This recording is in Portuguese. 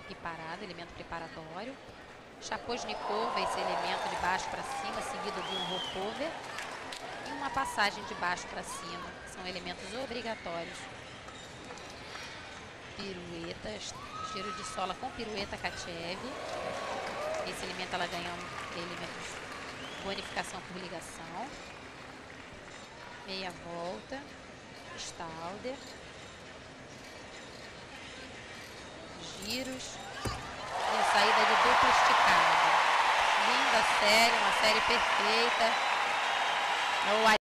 pipi parado, elemento preparatório. Chapoznikova, esse elemento de baixo para cima, seguido de um rocover. E uma passagem de baixo para cima, são elementos obrigatórios. Piruetas, giro de sola com pirueta Katchev. Esse elemento ela ganha elementos bonificação por ligação. Meia volta, Stalder. Giros e a saída de dupla esticada. Linda série, uma série perfeita.